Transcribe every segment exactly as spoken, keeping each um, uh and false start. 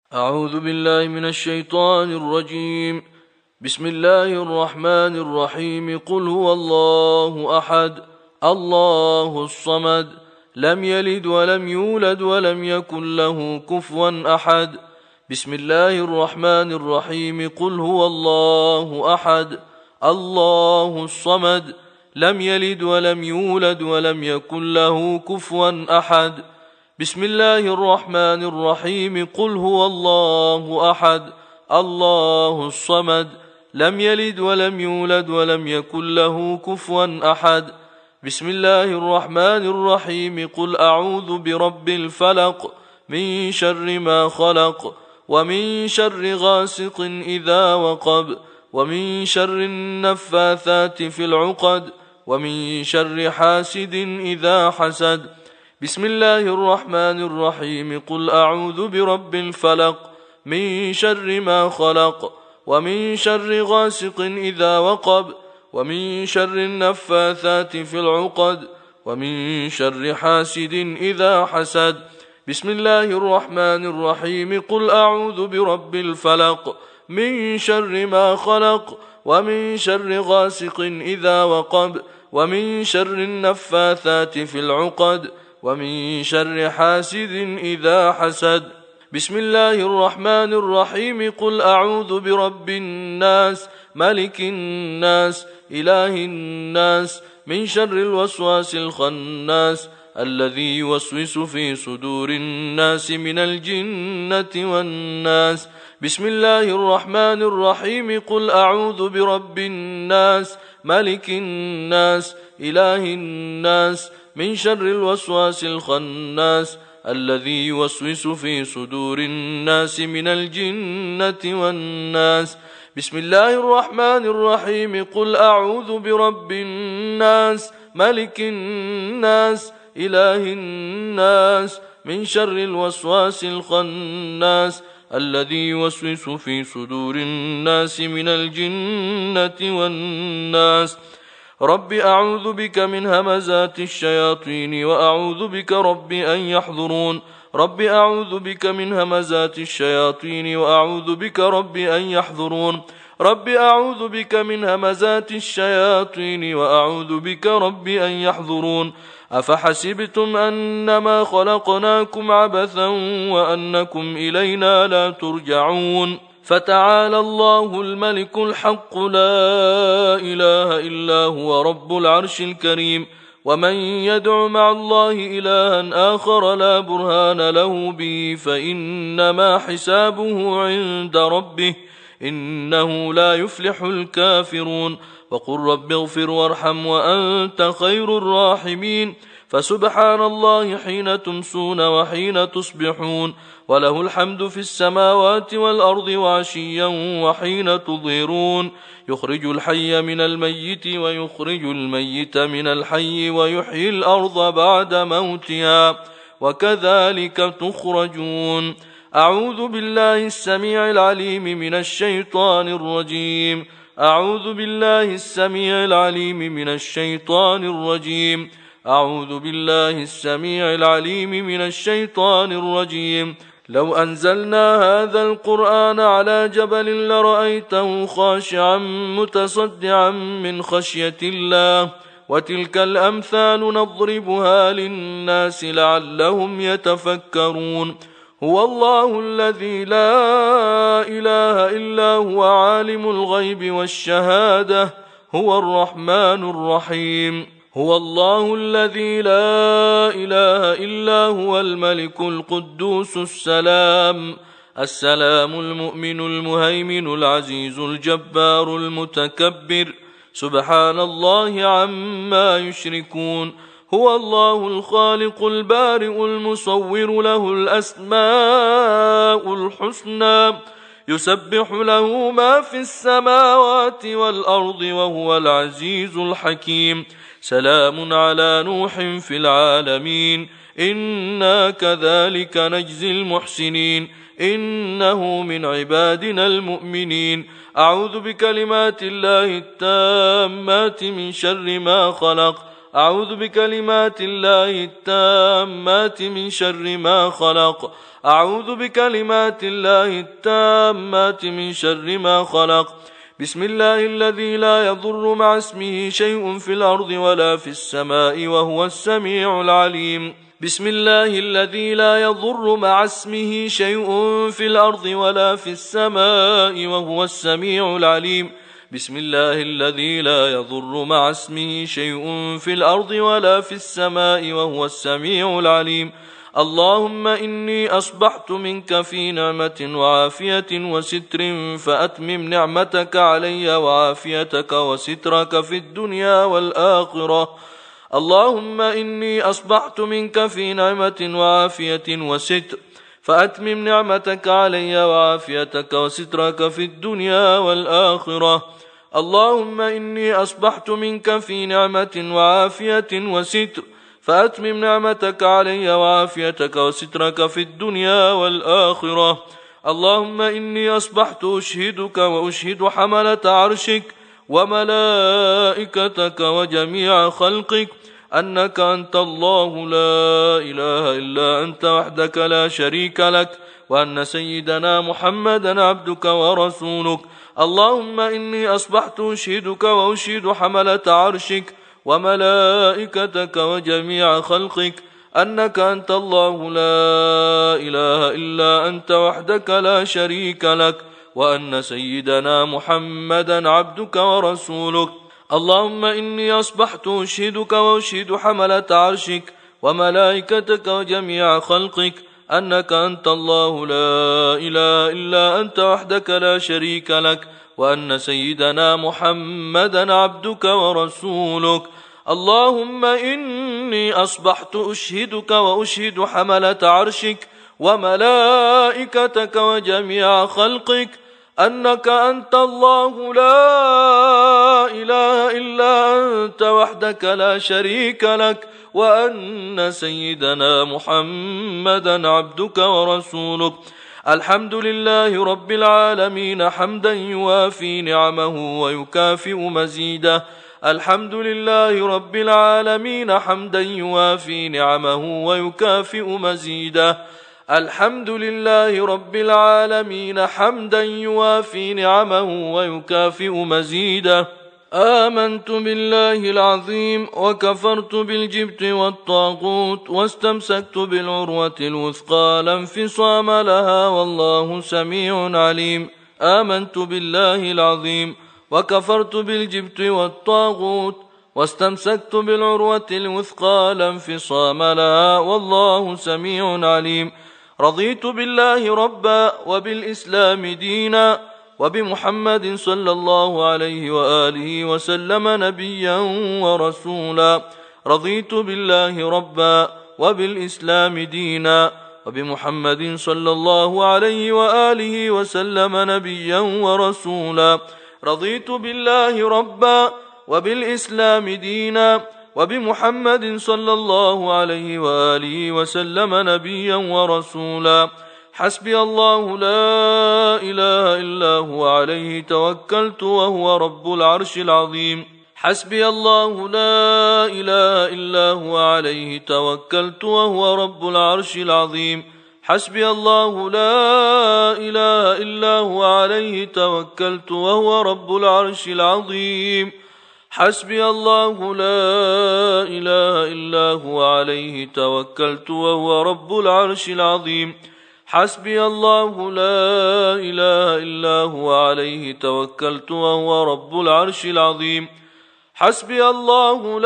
أعوذ بالله من الشيطان الرجيم. بسم الله الرحمن الرحيم. قل هو الله أحد الله الصمد لم يلد ولم يولد ولم يكن له كفوا أحد. بسم الله الرحمن الرحيم. قل هو الله أحد الله الصمد لم يلد ولم يولد ولم يكن له كفوا أحد. بسم الله الرحمن الرحيم. قل هو الله أحد الله الصمد لم يلد ولم يولد ولم يكن له كفوا أحد. بسم الله الرحمن الرحيم. قل أعوذ برب الفلق من شر ما خلق ومن شر غاسق إذا وقب ومن شر النفاثات في العقد ومن شر حاسد إذا حسد. بسم الله الرحمن الرحيم. قل أعوذ برب الفلق من شر ما خلق ومن شر غاسق إذا وقب ومن شر النفاثات في العقد ومن شر حاسد إذا حسد. بسم الله الرحمن الرحيم. قل أعوذ برب الفلق من شر ما خلق ومن شر غاسق إذا وقب ومن شر النفاثات في العقد ومن شر حاسد إذا حسد. بسم الله الرحمن الرحيم. قل أعوذ برب الناس ملك الناس إله الناس من شر الوسواس الخناس الذي يوسوس في صدور الناس من الجنة والناس. بسم الله الرحمن الرحيم. قل أعوذ برب الناس ملك الناس إله الناس من شر الوسواس الخناس الذي يوسوس في صدور الناس من الجنة والناس. بسم الله الرحمن الرحيم. قل أعوذ برب الناس ملك الناس إله الناس من شر الوسواس الخناس الذي يوسوس في صدور الناس من الجنة والناس. رب أعوذ بك من همزات الشياطين وأعوذ بك رب أن يحضرون. رب أعوذ بك من همزات الشياطين وأعوذ بك رب أن يحضرون. رب أعوذ بك من همزات الشياطين وأعوذ بك رب أن يحضرون. أفحسبتم أنما خلقناكم عبثا وأنكم إلينا لا ترجعون. فتعالى الله الملك الحق لا إله إلا هو رب العرش الكريم. ومن يدع مع الله إلها آخر لا برهان له به فإنما حسابه عند ربه إنه لا يفلح الكافرون. وقل رب اغفر وارحم وأنت خير الراحمين. فسبحان الله حين تمسون وحين تصبحون وله الحمد في السماوات والأرض وعشيا وحين تظهرون. يخرج الحي من الميت ويخرج الميت من الحي ويحيي الأرض بعد موتها وكذلك تخرجون. أعوذ بالله السميع العليم من الشيطان الرجيم. أعوذ بالله السميع العليم من الشيطان الرجيم. أعوذ بالله السميع العليم من الشيطان الرجيم. لو أنزلنا هذا القرآن على جبل لرأيته خاشعا متصدعا من خشية الله وتلك الأمثال نضربها للناس لعلهم يتفكرون. هو الله الذي لا إله إلا هو عالم الغيب والشهادة هو الرحمن الرحيم. هو الله الذي لا إله إلا هو الملك القدوس السلام السلام المؤمن المهيمن العزيز الجبار المتكبر سبحان الله عما يشركون. هو الله الخالق البارئ المصور له الأسماء الحسنى يسبح له ما في السماوات والأرض وهو العزيز الحكيم. سلام على نوح في العالمين إنا كذلك نجزي المحسنين إنه من عبادنا المؤمنين. أعوذ بكلمات الله التامات من شر ما خلق. أعوذ بكلمات الله التامات من شر ما خلق أعوذ بكلمات الله التامات من شر ما خلق بسم الله الذي لا يضر مع اسمه شيء في الأرض ولا في السماء وهو السميع العليم بسم الله الذي لا يضر مع اسمه شيء في الأرض ولا في السماء وهو السميع العليم بسم الله الذي لا يضر مع اسمه شيء في الأرض ولا في السماء وهو السميع العليم اللهم إني أصبحت منك في نعمة وعافية وستر فأتمم نعمتك علي وعافيتك وسترك في الدنيا والآخرة اللهم إني أصبحت منك في نعمة وعافية وستر فأتمم نعمتك علي وعافيتك وسترك في الدنيا والآخرة اللهم إني أصبحت منك في نعمة وعافية وستر فأتمم نعمتك علي وعافيتك وسترك في الدنيا والآخرة اللهم إني أصبحت أشهدك وأشهد حملة عرشك وملائكتك وجميع خلقك أنك أنت الله لا إله إلا أنت وحدك لا شريك لك وأن سيدنا محمدا عبدك ورسولك اللهم إني أصبحت أشهدك وأشهد حملة عرشك وملائكتك وجميع خلقك أنك أنت الله لا إله إلا أنت وحدك لا شريك لك وأن سيدنا محمدا عبدك ورسولك اللهم إني أصبحت أشهدك وأشهد حملة عرشك وملائكتك وجميع خلقك أنك أنت الله لا إله إلا أنت وحدك لا شريك لك وأن سيدنا محمدا عبدك ورسولك اللهم إني أصبحت أشهدك وأشهد حملة عرشك وملائكتك وجميع خلقك أنك أنت الله لا إله إلا أنت وحدك لا شريك لك وأن سيدنا محمدا عبدك ورسولك الحمد لله رب العالمين حمدا يوافي نعمه ويكافئ مزيده الحمد لله رب العالمين حمدا يوافي نعمه ويكافئ مزيده الحمد لله رب العالمين حمدا يوافي نعمه ويكافئ مزيده آمنت بالله العظيم وكفرت بالجبت والطاغوت واستمسكت بالعروة الوثقى لا انفصام لها والله سميع عليم آمنت بالله العظيم وكفرت بالجبت والطاغوت واستمسكت بالعروة الوثقى لا انفصام لها والله سميع عليم رضيت بالله ربا وبالإسلام دينا وبمحمد صلى الله عليه وآله وسلم نبيا ورسولا رضيت بالله ربا وبالإسلام دينا وبمحمد صلى الله عليه وآله وسلم نبيا ورسولا رضيت بالله ربا وبالإسلام دينا وبمحمد صلى الله عليه وآله وسلم نبيا ورسولا حسبي الله لا إله إلا هو عليه توكلت وهو رب العرش العظيم حسبي الله لا إله إلا هو عليه توكلت وهو رب العرش العظيم حسبي الله لا إله إلا هو عليه توكلت وهو رب العرش العظيم حسبي الله لا إله إلا هو عليه توكلت وهو رب العرش العظيم حسبي الله لا إله إلا هو عليه توكلت وهو رب العرش العظيم حسبي الله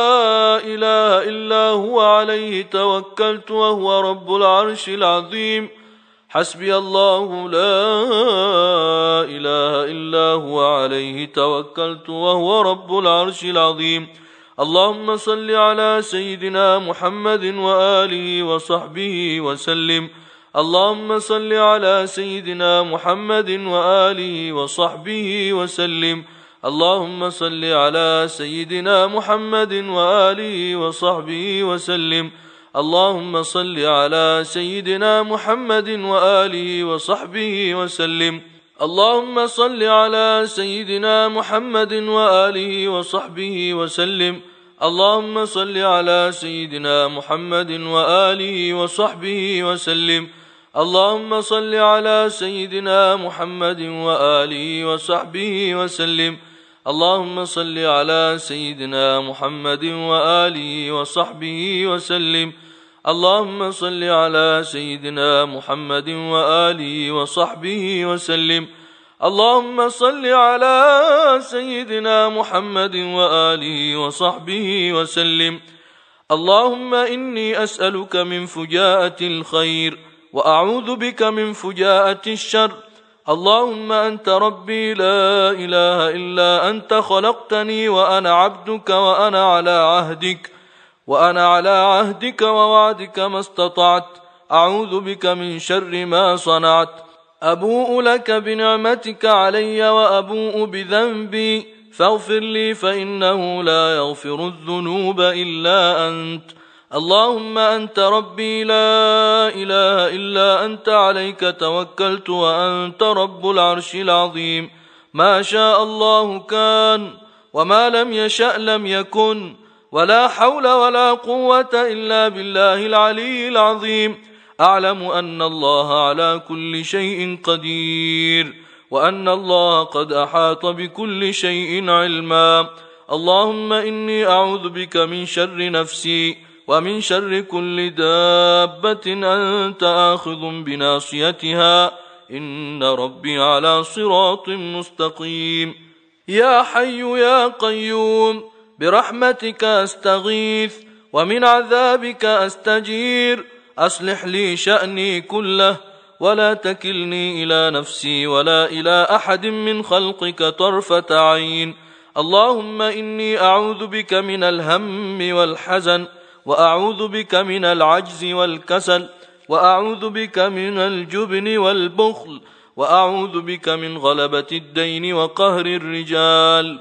لا إله إلا هو عليه توكلت وهو رب العرش العظيم حسبي الله لا إله إلا هو عليه توكلت وهو رب العرش العظيم اللهم صل على سيدنا محمد وآله وصحبه وسلم اللهم صل على سيدنا محمد وآله وصحبه وسلم اللهم صل على سيدنا محمد وآله وصحبه وسلم اللهم صل على سيدنا محمد وآله وصحبه وسلم اللهم صل على سيدنا محمد وآله وصحبه وسلم اللهم صل على سيدنا محمد وآله وصحبه وسلم. اللهم صل على سيدنا محمد وآله وصحبه وسلم. اللهم صل على سيدنا محمد وآله وصحبه وسلم. اللهم صل على سيدنا محمد وآله وصحبه وسلم. اللهم صل على سيدنا محمد وآله وصحبه وسلم. اللهم إني أسألك من فجاءة الخير وأعوذ بك من فجاءة الشر. اللهم أنت ربي لا إله إلا أنت، خلقتني وأنا عبدك وأنا على عهدك وأنا على عهدك ووعدك ما استطعت. أعوذ بك من شر ما صنعت. أبوء لك بنعمتك علي وأبوء بذنبي فاغفر لي فإنه لا يغفر الذنوب إلا أنت. اللهم أنت ربي لا إله إلا أنت، عليك توكلت وأنت رب العرش العظيم. ما شاء الله كان وما لم يشأ لم يكن، ولا حول ولا قوة إلا بالله العلي العظيم. أعلم أن الله على كل شيء قدير، وأن الله قد أحاط بكل شيء علما. اللهم إني أعوذ بك من شر نفسي ومن شر كل دابة أنت آخذ بناصيتها، إن ربي على صراط مستقيم. يا حي يا قيوم برحمتك أستغيث ومن عذابك أستجير. أصلح لي شأني كله ولا تكلني إلى نفسي ولا إلى أحد من خلقك طرفة عين. اللهم إني أعوذ بك من الهم والحزن، وأعوذ بك من العجز والكسل، وأعوذ بك من الجبن والبخل، وأعوذ بك من غلبة الدين وقهر الرجال.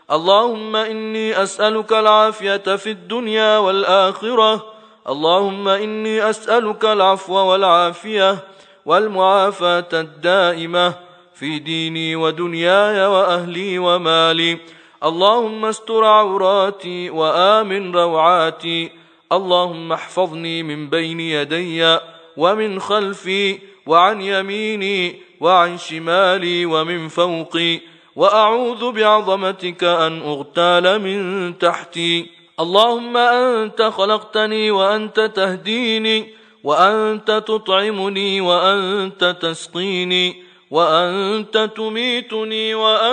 اللهم إني أسألك العافية في الدنيا والآخرة. اللهم إني أسألك العفو والعافية والمعافاة الدائمة في ديني ودنياي وأهلي ومالي. اللهم استر عوراتي وآمن روعاتي. اللهم احفظني من بين يدي ومن خلفي وعن يميني وعن شمالي ومن فوقي، وأعوذ بعظمتك أن أغتال من تحتي. اللهم أنت خلقتني وأنت تهديني، وأنت تطعمني وأنت تسقيني، وأنت تميتني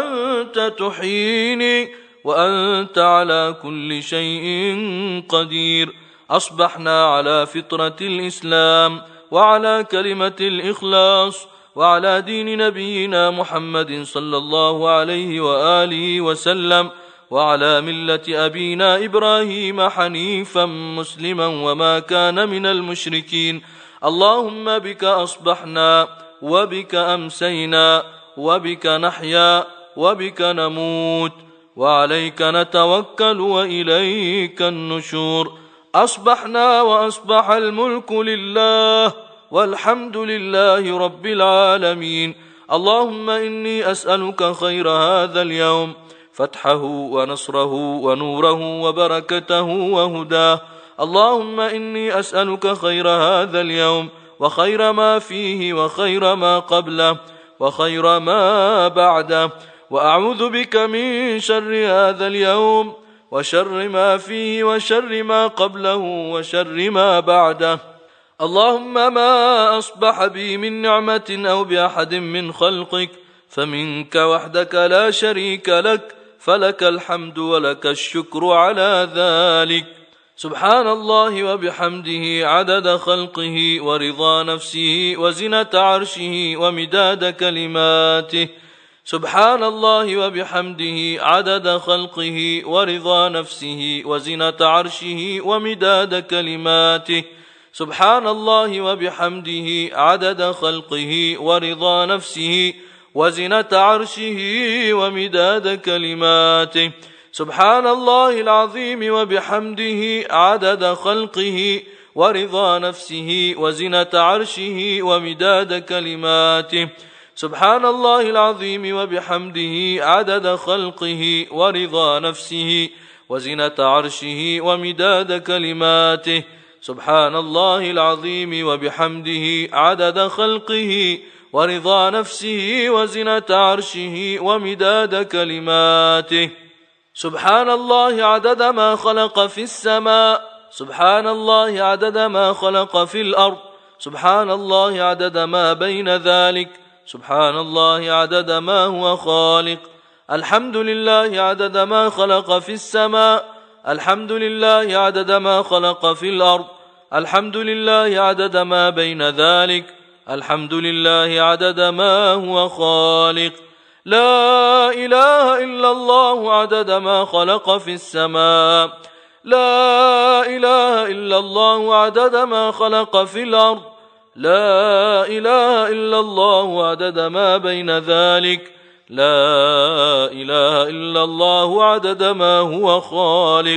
وأنت تحييني، وأنت على كل شيء قدير. أصبحنا على فطرة الإسلام وعلى كلمة الإخلاص وعلى دين نبينا محمد صلى الله عليه وآله وسلم، وعلى ملة أبينا إبراهيم حنيفا مسلما وما كان من المشركين. اللهم بك أصبحنا وبك أمسينا وبك نحيا وبك نموت، وعليك نتوكل وإليك النشور. أصبحنا وأصبح الملك لله والحمد لله رب العالمين. اللهم إني أسألك خير هذا اليوم، فتحه ونصره ونوره وبركته وهداه. اللهم إني أسألك خير هذا اليوم وخير ما فيه وخير ما قبله وخير ما بعده، وأعوذ بك من شر هذا اليوم وشر ما فيه وشر ما قبله وشر ما بعده. اللهم ما أصبح بي من نعمة أو بأحد من خلقك فمنك وحدك لا شريك لك، فلك الحمد ولك الشكر على ذلك. سبحان الله وبحمده عدد خلقه ورضا نفسه وزنة عرشه ومداد كلماته. سبحان الله وبحمده عدد خلقه ورضا نفسه وزنة عرشه ومداد كلماته. سبحان الله وبحمده عدد خلقه ورضا نفسه وزنة عرشه ومداد كلماته. سبحان الله العظيم وبحمده عدد خلقه ورضا نفسه وزنة عرشه ومداد كلماته. سبحان الله العظيم وبحمده عدد خلقه ورضا نفسه وزنة عرشه ومداد كلماته. سبحان الله العظيم وبحمده عدد خلقه ورضا نفسه وزنة عرشه ومداد كلماته. سبحان الله عدد ما خلق في السماء، سبحان الله عدد ما خلق في الأرض، سبحان الله عدد ما بين ذلك، سبحان الله عدد ما هو خالق. الحمد لله عدد ما خلق في السماء، الحمد لله عدد ما خلق في الأرض، الحمد لله عدد ما بين ذلك، الحمد لله عدد ما هو خالق. لا إله إلا الله عدد ما خلق في السماء، لا إله إلا الله عدد ما خلق في الأرض، لا إله إلا الله عدد ما بين ذلك، لا إله إلا الله عدد ما هو خالق.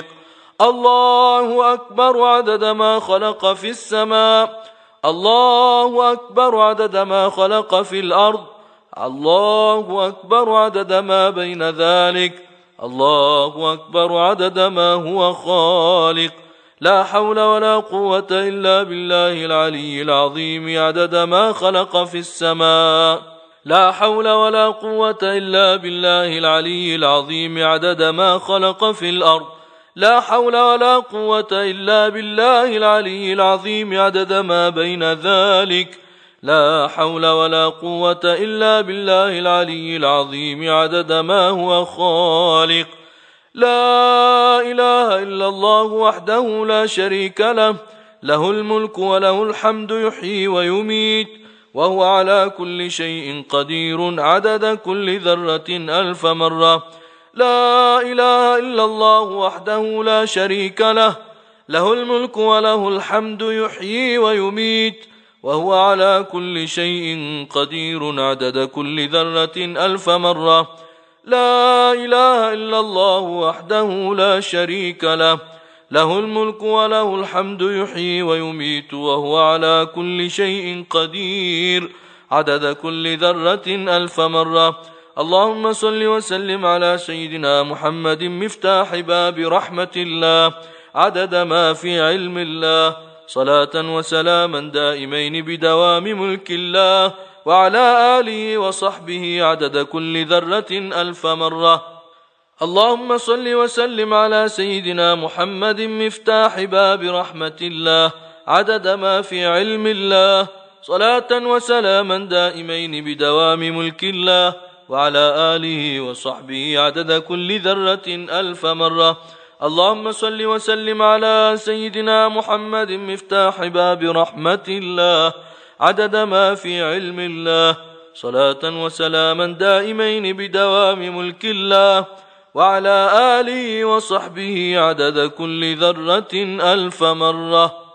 الله أكبر عدد ما خلق في السماء، الله أكبر عدد ما خلق في الأرض، الله أكبر عدد ما بين ذلك، الله أكبر عدد ما هو خالق. لا حول ولا قوة إلا بالله العلي العظيم عدد ما خلق في السماء، لا حول ولا قوة إلا بالله العلي العظيم عدد ما خلق في الأرض، لا حول ولا قوة إلا بالله العلي العظيم عدد ما بين ذلك، لا حول ولا قوة إلا بالله العلي العظيم عدد ما هو خالق. لا إله إلا الله وحده لا شريك له، له الملك وله الحمد يحيي ويميت وهو على كل شيء قدير عدد كل ذرة ألف مرة. لا إله إلا الله وحده لا شريك له، له الملك وله الحمد يحيي ويميت وهو على كل شيء قدير عدد كل ذرة ألف مرة. لا إله إلا الله وحده لا شريك له، له الملك وله الحمد يحيي ويميت وهو على كل شيء قدير عدد كل ذرة ألف مرة. اللهم صل وسلم على سيدنا محمد مفتاح باب رحمة الله عدد ما في علم الله، صلاة وسلاما دائمين بدوام ملك الله، وعلى آله وصحبه عدد كل ذرة ألف مرة. اللهم صل وسلم على سيدنا محمد مفتاح باب رحمة الله عدد ما في علم الله، صلاة وسلاما دائمين بدوام ملك الله، وعلى آله وصحبه عدد كل ذرة ألف مرة. اللهم صل وسلم على سيدنا محمد مفتاح باب رحمة الله عدد ما في علم الله، صلاة وسلاما دائمين بدوام ملك الله، وعلى آله وصحبه عدد كل ذرة ألف مرة.